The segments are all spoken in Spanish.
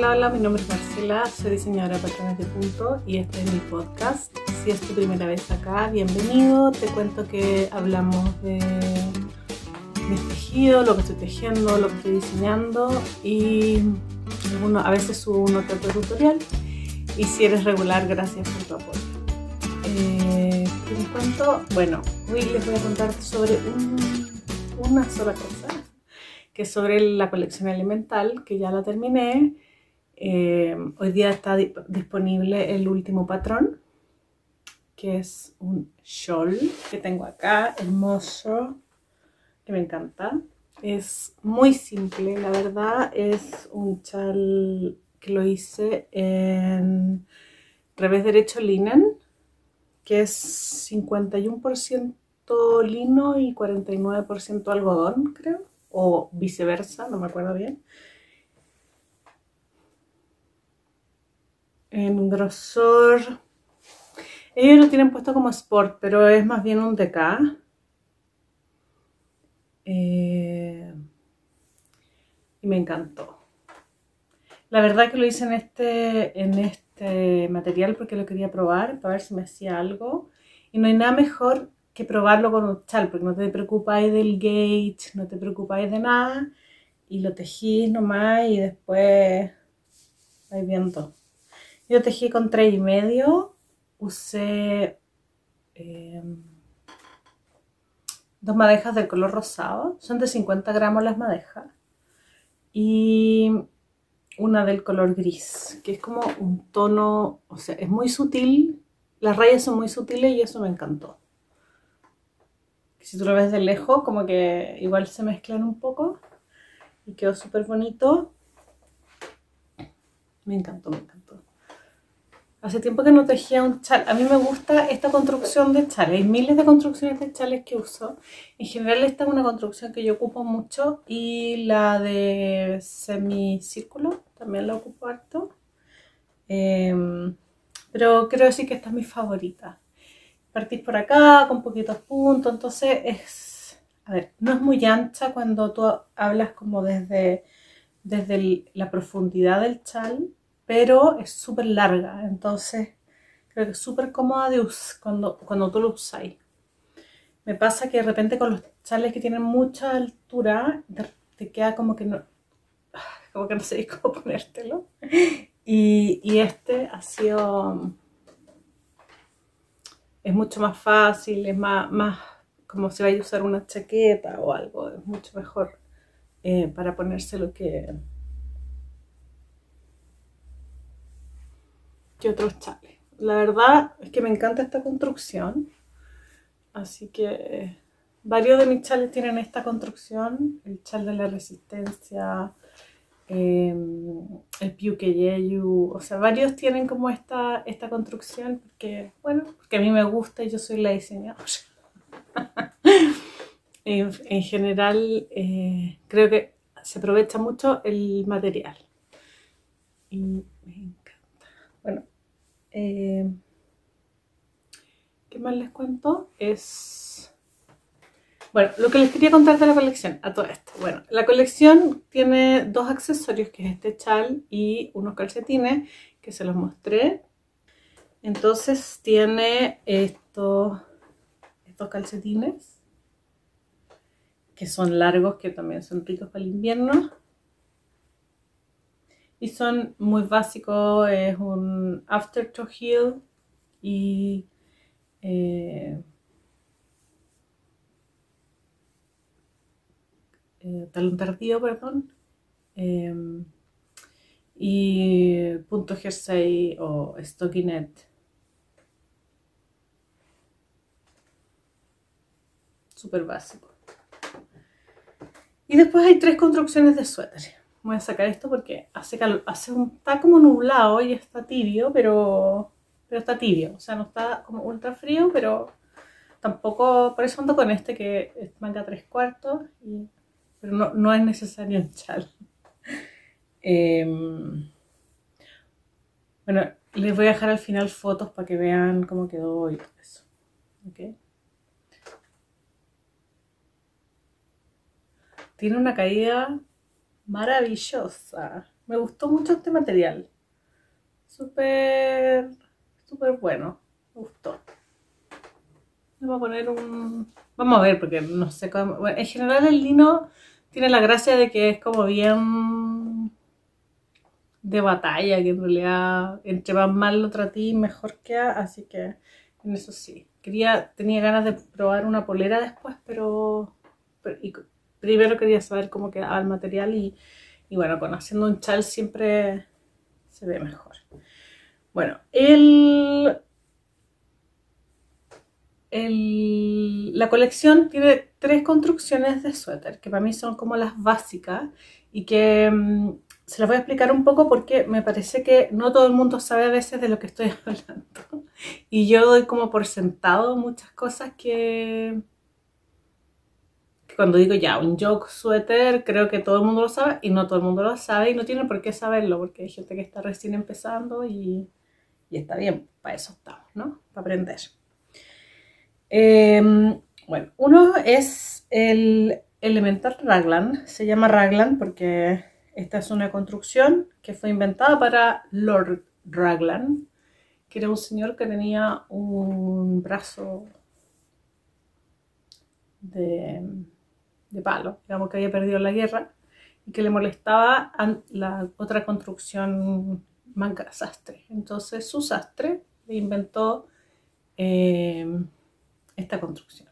Hola, hola, mi nombre es Marcela, soy diseñadora de patrones de punto y este es mi podcast. Si es tu primera vez acá, bienvenido. Te cuento que hablamos de mis tejidos, lo que estoy tejiendo, lo que estoy diseñando y a veces subo un otro tutorial. Y si eres regular, gracias por tu apoyo. ¿Qué les cuento? Bueno, hoy les voy a contar sobre una sola cosa, que es sobre la colección elemental, que ya la terminé. Hoy día está disponible el último patrón, que es un shawl que tengo acá, hermoso, que me encanta. Es muy simple, la verdad. Es un chal que lo hice en revés derecho linen, que es 51% lino y 49% algodón, creo, o viceversa, no me acuerdo bien. En grosor, ellos lo tienen puesto como sport, pero es más bien un DK. Y me encantó. La verdad que lo hice en este material porque lo quería probar, para ver si me hacía algo. Y no hay nada mejor que probarlo con un chal, porque no te preocupáis del gauge, no te preocupáis de nada. Y lo tejís nomás y después vais viendo. Yo tejí con 3,5, usé 2 madejas del color rosado, son de 50 gramos las madejas, y una del color gris, que es como un tono, o sea, es muy sutil, las rayas son muy sutiles y eso me encantó. Si tú lo ves de lejos, como que igual se mezclan un poco y quedó súper bonito. Me encantó, me encantó. Hace tiempo que no tejía un chal. A mí me gusta esta construcción de chales. Hay miles de construcciones de chales que uso. En general esta es una construcción que yo ocupo mucho. Y la de semicírculo también la ocupo harto. Pero quiero decir que esta es mi favorita. Partís por acá con poquitos puntos. Entonces es... A ver, no es muy ancha cuando tú hablas como desde la profundidad del chal, pero es súper larga, entonces creo que es súper cómoda de cuando tú lo usáis. Me pasa que de repente con los chales que tienen mucha altura te queda como que no sabéis cómo ponértelo, y este ha sido, es mucho más fácil, es más como si vais a usar una chaqueta o algo, es mucho mejor para ponérselo que otros chales. La verdad es que me encanta esta construcción, así que varios de mis chales tienen esta construcción, el chal de la resistencia, el Piuqueyeyu, o sea, varios tienen como esta construcción porque, bueno, porque a mí me gusta y yo soy la diseñadora. En general, creo que se aprovecha mucho el material y me encanta. Bueno, ¿qué más les cuento? Bueno, lo que les quería contar de la colección, a todo esto. Bueno, la colección tiene 2 accesorios, que es este chal y unos calcetines, que se los mostré. Entonces tiene estos calcetines, que son largos, que también son ricos para el invierno. Y son muy básicos, es un after to heel y talón tardío, perdón, y punto jersey o stockinette. Súper básico. Y después hay 3 construcciones de suéter. Voy a sacar esto porque hace calor, está como nublado y está tibio, pero está tibio. O sea, no está como ultra frío, pero tampoco, por eso ando con este que es manga 3/4, pero no es necesario el chal. Bueno, les voy a dejar al final fotos para que vean cómo quedó y todo eso. ¿Okay? Tiene una caída maravillosa. Me gustó mucho este material. Súper, súper bueno. Me gustó. Vamos a poner un... Vamos a ver, porque no sé cómo... Bueno, en general el lino tiene la gracia de que es como bien de batalla, que en realidad entre más mal lo traté, mejor queda, así que en eso sí. Tenía ganas de probar una polera después, pero primero quería saber cómo quedaba el material y bueno, haciendo un chal siempre se ve mejor. Bueno, la colección tiene 3 construcciones de suéter, que para mí son como las básicas y que se las voy a explicar un poco porque me parece que no todo el mundo sabe a veces de lo que estoy hablando. Y yo doy como por sentado muchas cosas que cuando digo ya, un joke suéter, creo que todo el mundo lo sabe y no todo el mundo lo sabe y no tiene por qué saberlo porque hay gente que está recién empezando y está bien, para eso estamos, ¿no? Para aprender. Bueno, uno es el Elemental Raglan. Se llama Raglan porque esta es una construcción que fue inventada para Lord Raglan, que era un señor que tenía un brazo de palo, digamos que había perdido la guerra y que le molestaba a la otra construcción manga sastre. Entonces su sastre le inventó esta construcción.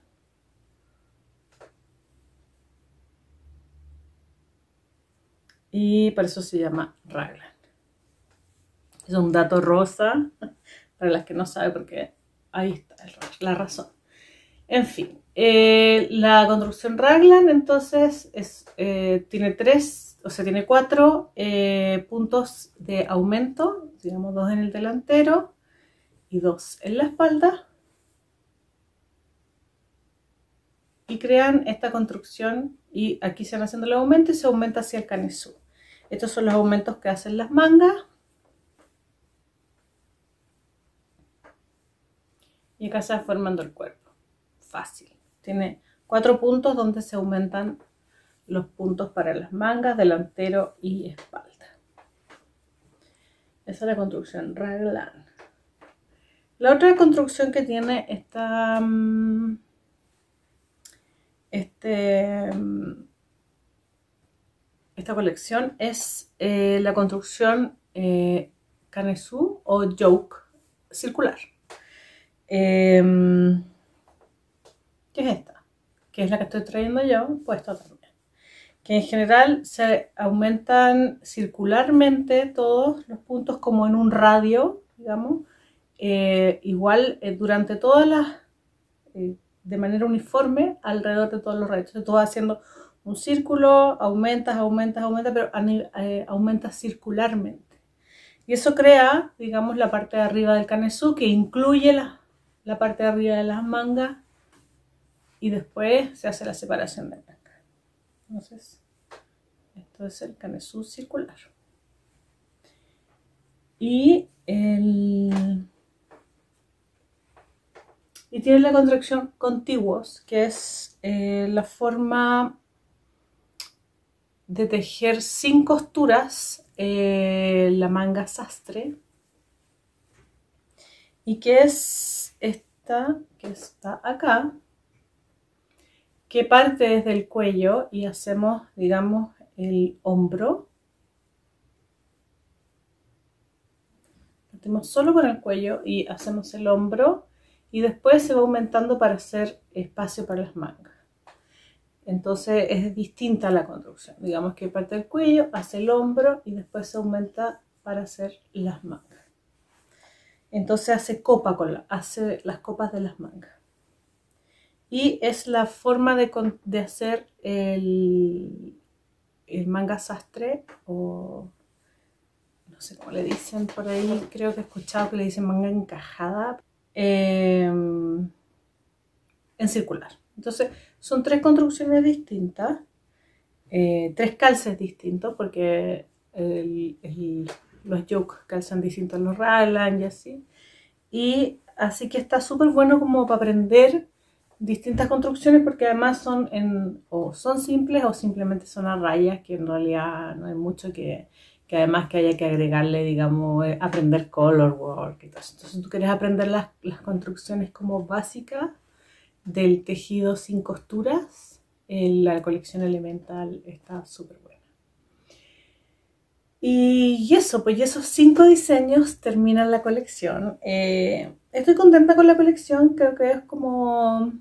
Y por eso se llama Raglan. Es un dato rosa para las que no saben, porque ahí está la razón. En fin, la construcción Raglan entonces tiene tiene 4 puntos de aumento, digamos 2 en el delantero y 2 en la espalda. Y crean esta construcción y aquí se van haciendo los aumentos y se aumenta hacia el canesú. Estos son los aumentos que hacen las mangas. Y acá se va formando el cuerpo. Fácil. Tiene 4 puntos donde se aumentan los puntos para las mangas, delantero y espalda. Esa es la construcción Raglan. La otra construcción que tiene esta colección es la construcción canesú o yoke circular. ¿Qué es esta? Que es la que estoy trayendo yo, puesta también. Que en general se aumentan circularmente todos los puntos como en un radio, digamos, igual durante todas las, de manera uniforme alrededor de todos los radios. Entonces tú vas haciendo un círculo, aumentas, pero aumentas circularmente. Y eso crea, digamos, la parte de arriba del canesú, que incluye la parte de arriba de las mangas y después se hace la separación de mangas. Entonces, esto es el canesú circular. Y tiene la contracción contiguos, que es la forma de tejer sin costuras la manga sastre. Y que es esta que está acá, que parte desde el cuello y hacemos, digamos, el hombro. Partimos solo con el cuello y hacemos el hombro y después se va aumentando para hacer espacio para las mangas. Entonces es distinta la construcción. Digamos que parte del cuello, hace el hombro y después se aumenta para hacer las mangas. Entonces hace las copas de las mangas. Y es la forma de hacer el manga sastre, o no sé cómo le dicen por ahí, creo que he escuchado que le dicen manga encajada, en circular. Entonces son 3 construcciones distintas, 3 calces distintos, porque los yoke calzan distintos a los Raglan y así. Y así que está súper bueno como para aprender distintas construcciones, porque además son simples o simplemente son a rayas, que en realidad no hay mucho que que además que haya que agregarle, digamos, aprender color work y todo eso. Entonces tú quieres aprender las construcciones como básicas del tejido sin costuras, la colección Elemental está súper buena. Y eso, pues esos 5 diseños terminan la colección. Estoy contenta con la colección, creo que es como...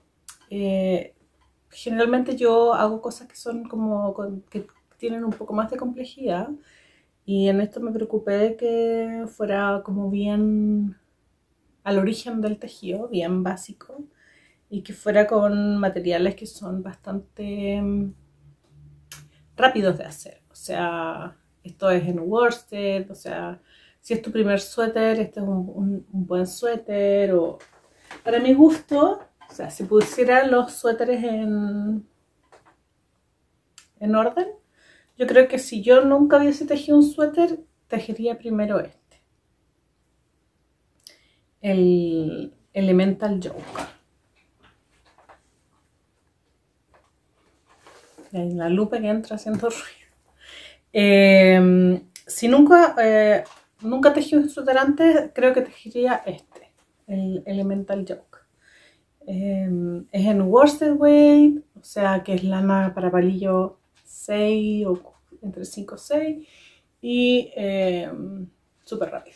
generalmente yo hago cosas que son como que tienen un poco más de complejidad, y en esto me preocupé de que fuera como bien al origen del tejido, bien básico, y que fuera con materiales que son bastante rápidos de hacer. O sea, esto es en worsted, o sea, si es tu primer suéter, este es un buen suéter. O para mi gusto, o sea, si pusiera los suéteres en orden, yo creo que si yo nunca hubiese tejido un suéter, tejería primero este, el Elemental Yoke. En la lupa que entra haciendo ruido. Si nunca tejí un suéter antes, creo que tejería este, el Elemental Yoke. Es en worsted weight, o sea que es lana para palillo 6 o entre 5 o 6, y súper rápido.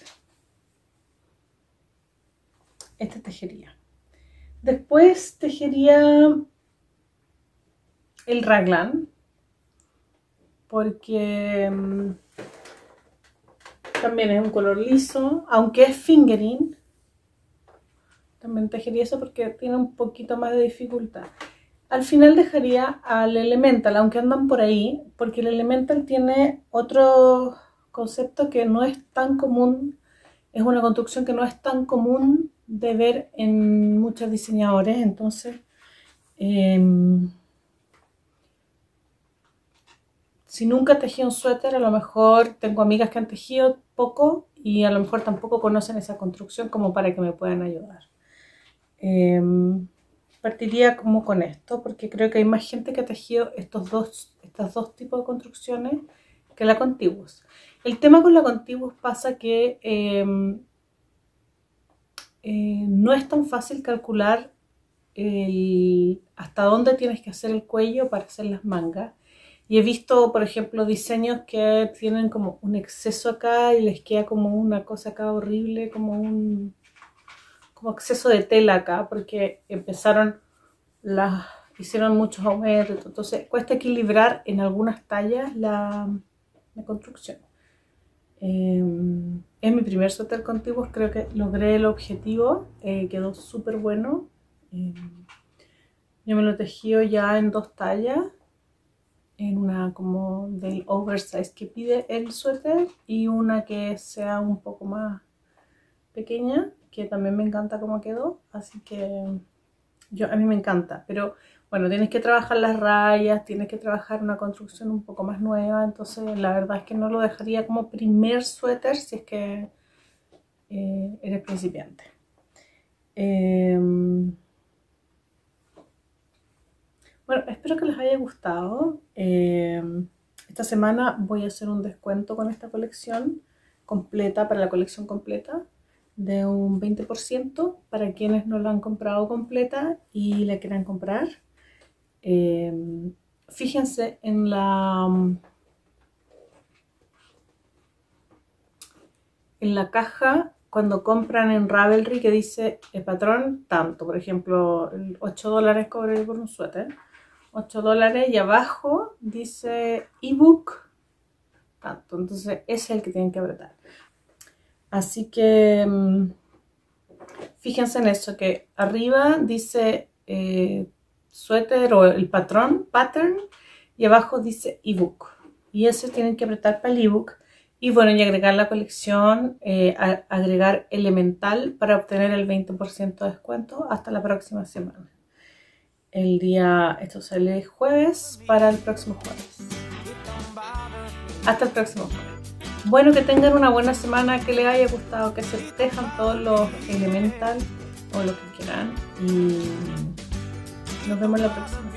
Este tejería. Después tejería el raglan, porque también es un color liso, aunque es fingering. También tejería eso porque tiene un poquito más de dificultad. Al final dejaría al Elemental, aunque andan por ahí, porque el Elemental tiene otro concepto que no es tan común. Es una construcción que no es tan común de ver en muchos diseñadores. Entonces, si nunca tejí un suéter, a lo mejor tengo amigas que han tejido poco y a lo mejor tampoco conocen esa construcción como para que me puedan ayudar. Partiría como con esto, porque creo que hay más gente que ha tejido estos dos tipos de construcciones que la Contiguous. El tema con la Contiguous pasa que no es tan fácil calcular hasta dónde tienes que hacer el cuello para hacer las mangas. Y he visto, por ejemplo, diseños que tienen como un exceso acá y les queda como una cosa acá horrible, como exceso de tela acá, porque hicieron muchos aumentos. Entonces cuesta equilibrar en algunas tallas la construcción. Es mi primer suéter contiguo, creo que logré el objetivo, quedó súper bueno. Yo me lo tejí ya en 2 tallas, en una como del oversize que pide el suéter y una que sea un poco más pequeña, que también me encanta cómo quedó, así que a mí me encanta, pero bueno, tienes que trabajar las rayas, tienes que trabajar una construcción un poco más nueva, entonces la verdad es que no lo dejaría como primer suéter si es que eres principiante. Bueno, espero que les haya gustado. Esta semana voy a hacer un descuento con esta colección completa, para la colección completa, de un 20% para quienes no la han comprado completa y la quieran comprar. Fíjense en la caja cuando compran en Ravelry, que dice el patrón tanto, por ejemplo, $8 cobré por un suéter, $8, y abajo dice ebook tanto, entonces ese es el que tienen que apretar. Así que fíjense en eso, que arriba dice suéter o el patrón, pattern, y abajo dice ebook, y ese tienen que apretar para el ebook. Y bueno, y agregar la colección, agregar Elemental para obtener el 20% de descuento hasta la próxima semana. Esto sale jueves para el próximo jueves. Hasta el próximo jueves. Bueno, que tengan una buena semana, que les haya gustado, que se tejan todos los Elemental o lo que quieran. Y nos vemos la próxima.